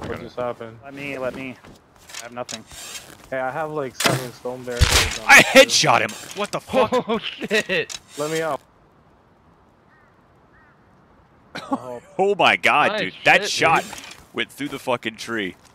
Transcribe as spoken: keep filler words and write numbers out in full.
What just happened? Let me, let me. I have nothing. Hey, I have like seven stone barricades on I me, too. headshot him. What the fuck? Oh shit! Let me out. Oh, Oh my god, Nice dude. That shit, shot dude. went through the fucking tree.